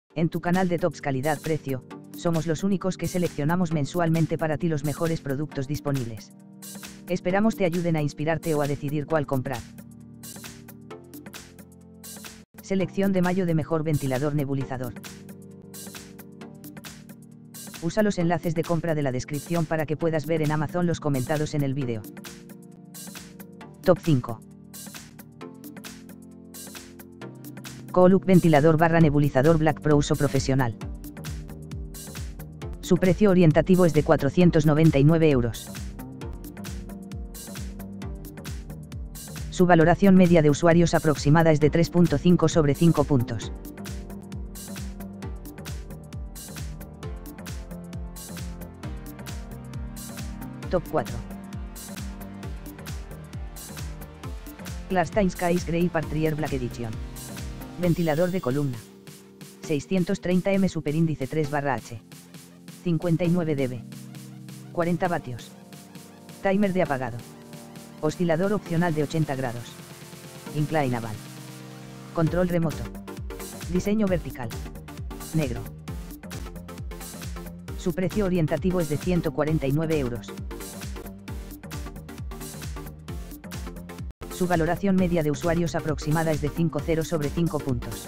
En tu canal de Tops Calidad-Precio, somos los únicos que seleccionamos mensualmente para ti los mejores productos disponibles. Esperamos te ayuden a inspirarte o a decidir cuál comprar. Selección de mayo de mejor ventilador nebulizador. Usa los enlaces de compra de la descripción para que puedas ver en Amazon los comentados en el vídeo. Top 5. Kooluk ventilador / nebulizador Black Pro uso profesional. Su precio orientativo es de 499 euros. Su valoración media de usuarios aproximada es de 3.5 sobre 5 puntos. Top 4. Clastain Skies Grey Partrier Black Edition. Ventilador de columna. 630 m superíndice 3/H. 59 dB. 40 vatios. Timer de apagado. Oscilador opcional de 80 grados. Inclinable. Control remoto. Diseño vertical. Negro. Su precio orientativo es de 149 euros. Su valoración media de usuarios aproximada es de 5,0 sobre 5 puntos.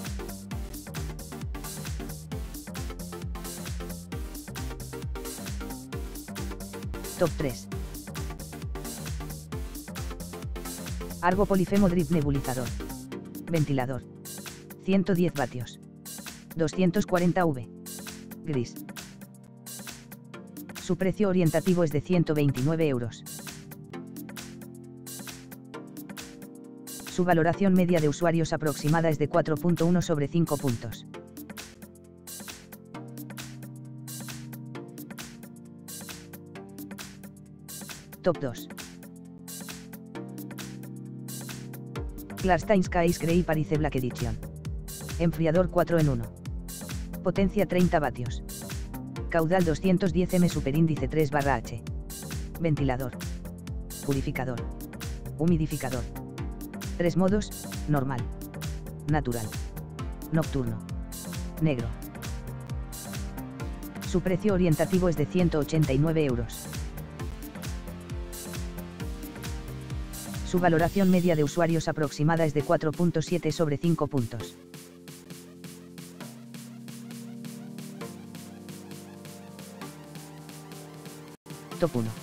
Top 3. Argo Polifemo Drip Nebulizador. Ventilador. 110 vatios. 240 V. Gris. Su precio orientativo es de 129 euros. Su valoración media de usuarios aproximada es de 4.1 sobre 5 puntos. Top 2. Clastain Skies Grey Parize Black Edition. Enfriador 4 en 1. Potencia 30 vatios. Caudal 210 m superíndice 3/H. Ventilador. Purificador. Humidificador. 3 modos: normal, natural, nocturno, negro. Su precio orientativo es de 189 euros. Su valoración media de usuarios aproximada es de 4.7 sobre 5 puntos. Top 1.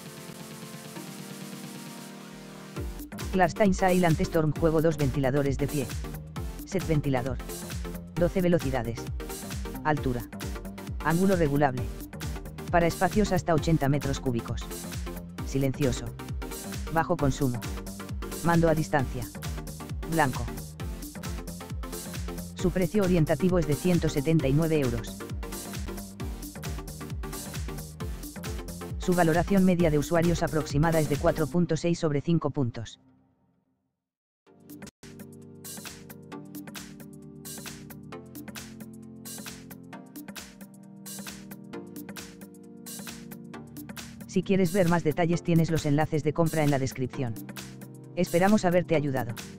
Clastain Silent Storm Juego 2 ventiladores de pie. Set ventilador. 12 velocidades. Altura. Ángulo regulable. Para espacios hasta 80 metros cúbicos. Silencioso. Bajo consumo. Mando a distancia. Blanco. Su precio orientativo es de 179 euros. Su valoración media de usuarios aproximada es de 4.6 sobre 5 puntos. Si quieres ver más detalles tienes los enlaces de compra en la descripción. Esperamos haberte ayudado.